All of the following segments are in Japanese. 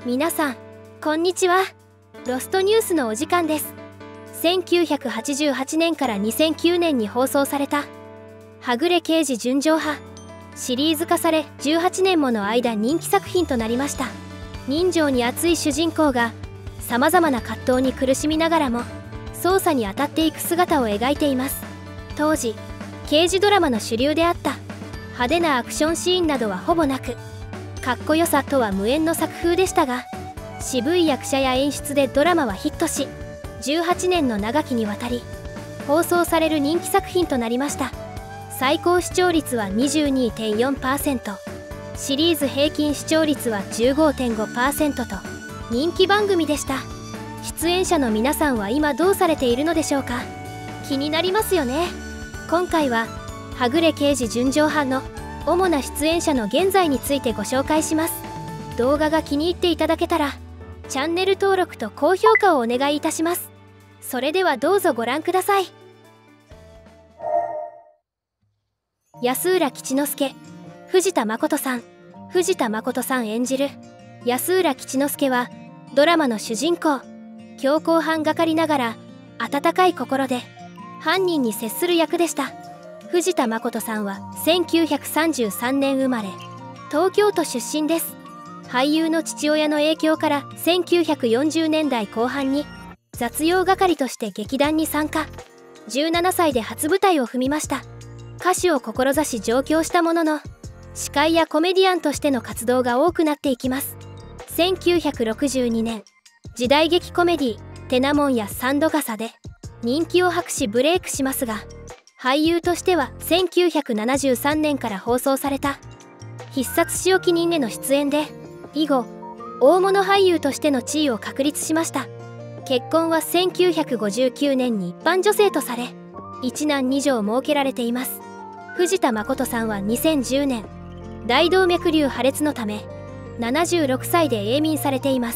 皆さんこんにちは。ロストニュースのお時間です。1988年から2009年に放送されたはぐれ刑事純情派シリーズ化され18年もの間人気作品となりました。人情に熱い主人公がさまざまな葛藤に苦しみながらも捜査に当たっていく姿を描いています。当時刑事ドラマの主流であった派手なアクションシーンなどはほぼなく、かっこよさとは無縁の作風でしたが、渋い役者や演出でドラマはヒットし、18年の長きにわたり放送される人気作品となりました。最高視聴率は 22.4%、 シリーズ平均視聴率は 15.5% と人気番組でした。出演者の皆さんは今どうされているのでしょうか。気になりますよね。今回ははぐれ刑事純情派の主な出演者の現在についてご紹介します。動画が気に入っていただけたらチャンネル登録と高評価をお願いいたします。それではどうぞご覧ください。安浦吉之助、藤田誠さん。藤田誠さん演じる安浦吉之助はドラマの主人公、強行犯係ながら温かい心で犯人に接する役でした。藤田誠さんは1933年生まれ、東京都出身です。俳優の父親の影響から1940年代後半に雑用係として劇団に参加。17歳で初舞台を踏みました。歌手を志し上京したものの、司会やコメディアンとしての活動が多くなっていきます。1962年、時代劇コメディ「てなもんや三度笠」で人気を博しブレイクしますが、俳優としては1973年から放送された必殺仕置き人への出演で、以後大物俳優としての地位を確立しました。結婚は1959年に一般女性とされ、一男二女を設けられています。藤田誠さんは2010年大動脈瘤破裂のため76歳で永眠されています。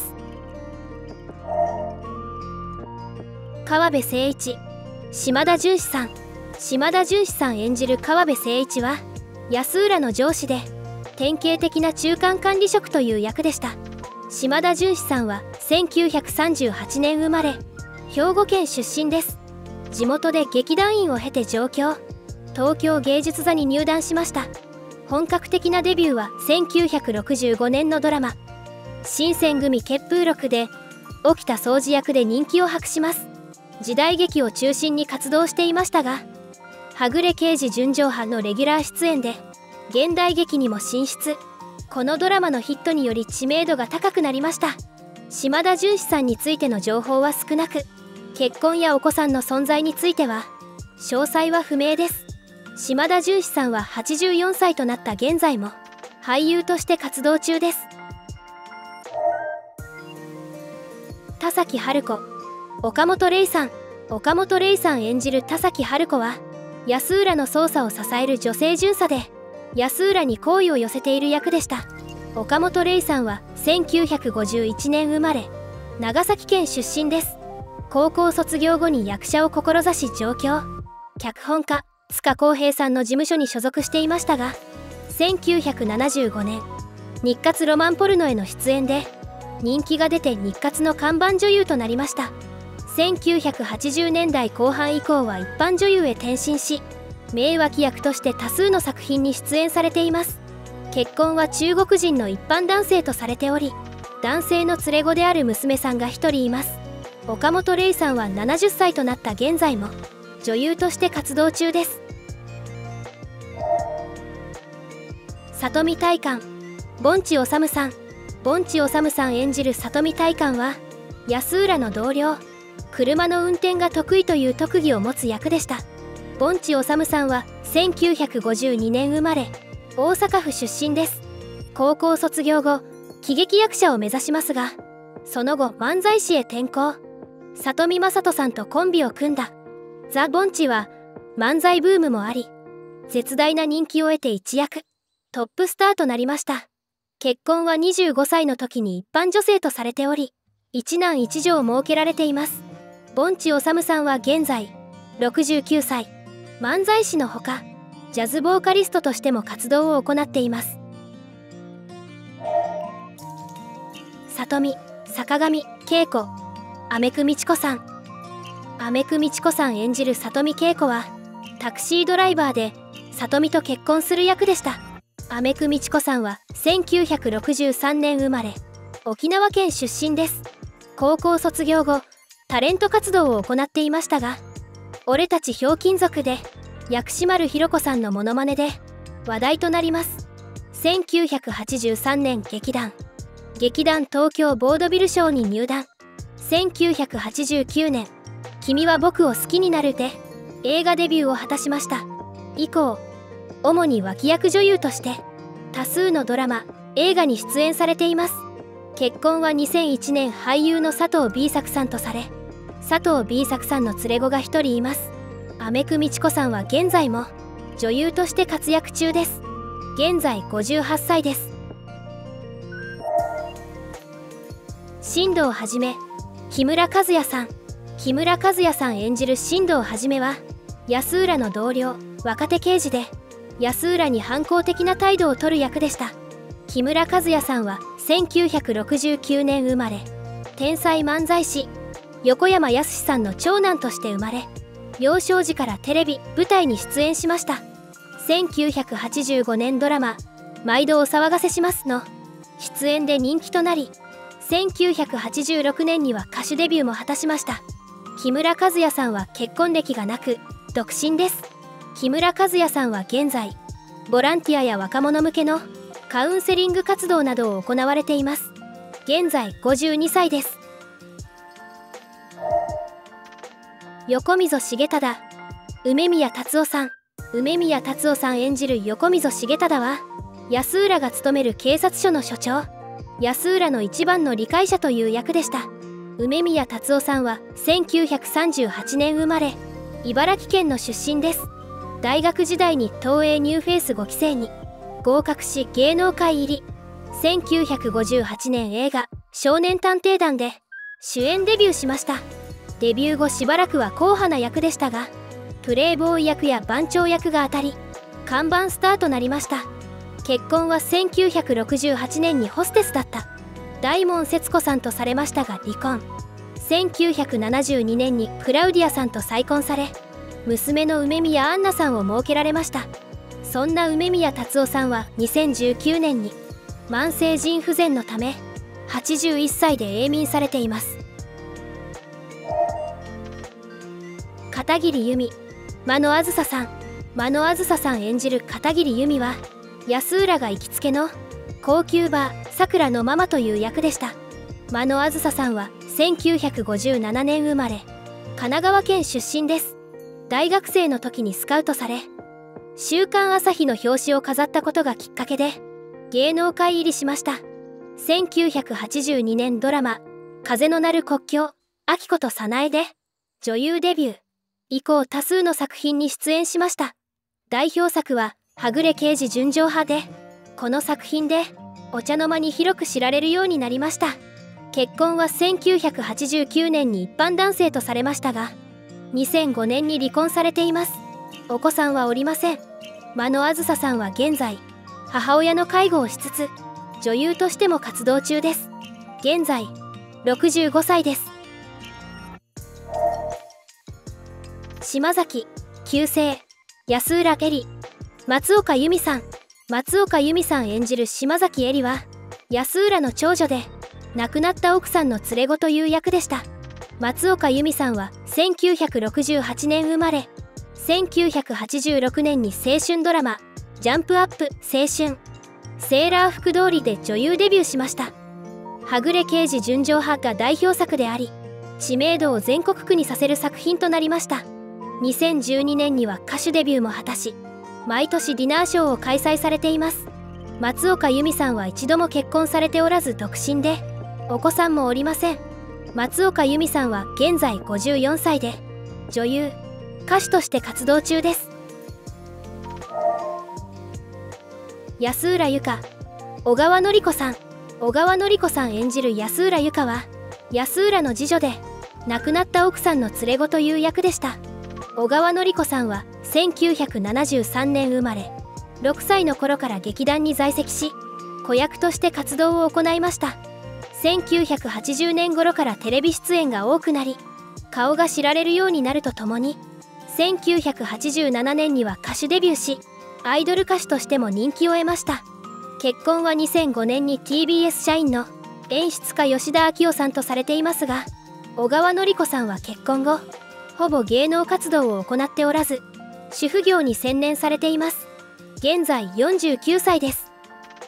川辺誠一、島田純司さん。島田純司さん演じる川辺誠一は安浦の上司で典型的な中間管理職という役でした。島田純司さんは1938年生まれ、兵庫県出身です。地元で劇団員を経て上京、東京芸術座に入団しました。本格的なデビューは1965年のドラマ「新選組血風録」で沖田総司役で人気を博します。時代劇を中心に活動していましたが、はぐれ刑事純情派のレギュラー出演で現代劇にも進出。このドラマのヒットにより知名度が高くなりました。島田純司さんについての情報は少なく、結婚やお子さんの存在については詳細は不明です。島田純司さんは84歳となった現在も俳優として活動中です。田崎春子、岡本玲さん。岡本玲さん演じる田崎春子は安浦の捜査を支える女性巡査で、安浦に好意を寄せている役でした。岡本玲さんは1951年生まれ、長崎県出身です。高校卒業後に役者を志し上京。脚本家塚公平さんの事務所に所属していましたが、1975年日活ロマンポルノへの出演で人気が出て日活の看板女優となりました。1980年代後半以降は一般女優へ転身し、名脇役として多数の作品に出演されています。結婚は中国人の一般男性とされており、男性の連れ子である娘さんが一人います。岡本玲さんは70歳となった現在も女優として活動中です。里見大観、盆地治さん。盆地治さん演じる里見大観は安浦の同僚、車の運転が得意という特技を持つ役でした。盆地治さんは1952年生まれ、大阪府出身です。高校卒業後喜劇役者を目指しますが、その後漫才師へ転向。里見正人さんとコンビを組んだザ・盆地は漫才ブームもあり、絶大な人気を得て一躍トップスターとなりました。結婚は25歳の時に一般女性とされており、一男一女を設けられています。盆地治さんは現在69歳、漫才師のほかジャズボーカリストとしても活動を行っています。 里見、坂上恵子、雨久美智子さん。雨久美智子さん演じる里見恵子はタクシードライバーで里見と結婚する役でした。雨久美智子さんは1963年生まれ、沖縄県出身です。高校卒業後タレント活動を行っていましたが、俺たちひょうきん族で薬師丸ひろ子さんのモノマネで話題となります。1983年劇団東京ボードビルショーに入団。1989年君は僕を好きになるで映画デビューを果たしました。以降主に脇役女優として多数のドラマ映画に出演されています。結婚は2001年俳優の佐藤 B 作さんとされ、佐藤 B 作さんの連れ子が一人います。雨久美智子さんは現在も女優として活躍中です。現在58歳です。新藤はじめ、木村和也さん。木村和也さん演じる新藤はじめは安浦の同僚、若手刑事で安浦に反抗的な態度を取る役でした。木村和也さんは1969年生まれ、天才漫才師横山やすしさんの長男として生まれ、幼少時からテレビ舞台に出演しました。1985年ドラマ「毎度お騒がせします」の出演で人気となり、1986年には歌手デビューも果たしました。木村和也さんは結婚歴がなく独身です。木村和也さんは現在ボランティアや若者向けのカウンセリング活動などを行われています。現在52歳です。横溝重忠。梅宮達夫さん。梅宮達夫さん演じる横溝重忠は安浦が勤める警察署の署長、安浦の一番の理解者という役でした。梅宮達夫さんは1938年生まれ、茨城県の出身です。大学時代に東映ニューフェイス5期生に合格し芸能界入り。1958年映画「少年探偵団」で主演デビューしました。デビュー後しばらくは硬派な役でしたが、プレイボーイ役や番長役が当たり看板スターとなりました。結婚は1968年にホステスだった大門節子さんとされましたが離婚。1972年にクラウディアさんと再婚され、娘の梅宮アンナさんを設けられました。そんな梅宮達夫さんは2019年に慢性腎不全のため81歳で永眠されています。片桐由美。間野梓さん。間野梓さん演じる片桐由美は安浦が行きつけの高級バーさくらのママという役でした。間野梓さんは1957年生まれ、神奈川県出身です。大学生の時にスカウトされ、週刊朝日の表紙を飾ったことがきっかけで芸能界入りしました。1982年ドラマ「風の鳴る国境明子と早苗」で女優デビュー。以降多数の作品に出演しました。代表作は「はぐれ刑事純情派」で、この作品でお茶の間に広く知られるようになりました。結婚は1989年に一般男性とされましたが、2005年に離婚されています。お子さんはおりません。間野梓さんは現在母親の介護をしつつ女優としても活動中です。現在65歳です。島崎旧姓安浦絵里。松岡由美さん。松岡由美さん演じる島崎絵里は安浦の長女で亡くなった奥さんの連れ子という役でした。松岡由美さんは1968年生まれ、1986年に青春ドラマ「ジャンプアップ青春セーラー服通り」で女優デビューしました。はぐれ刑事純情派が代表作であり、知名度を全国区にさせる作品となりました。2012年には歌手デビューも果たし、毎年ディナーショーを開催されています。松岡由美さんは一度も結婚されておらず独身で、お子さんもおりません。松岡由美さんは現在54歳で女優歌手として活動中です。安浦由香。小川典子さん。小川典子さん演じる安浦由香は安浦の次女で亡くなった奥さんの連れ子という役でした。小川典子さんは1973年生まれ、6歳の頃から劇団に在籍し子役として活動を行いました。 1980年頃からテレビ出演が多くなり、顔が知られるようになるとともに、1987年には歌手デビューし、アイドル歌手としても人気を得ました。結婚は2005年に TBS 社員の演出家吉田昭夫さんとされていますが、小川典子さんは結婚後ほぼ芸能活動を行っておらず、主婦業に専念されています。現在49歳です。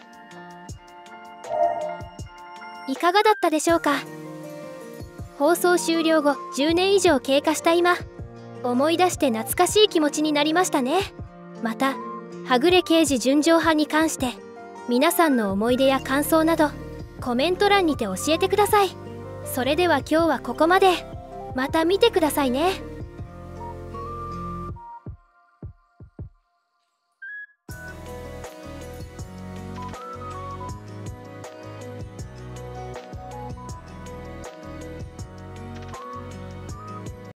いかがだったでしょうか。放送終了後10年以上経過した今、思い出して懐かしい気持ちになりましたね。またはぐれ刑事純情派に関して皆さんの思い出や感想などコメント欄にて教えてください。それでは今日はここまで。また見てくださいね。